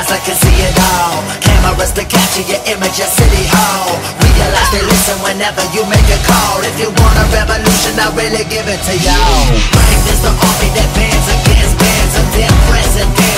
eyes, I can see it all. Cameras to capture your image at City Hall. Realize they listen whenever you make a call. If you want a revolution, I really give it to y'all. Break this the army that bands against bands of dead presidents.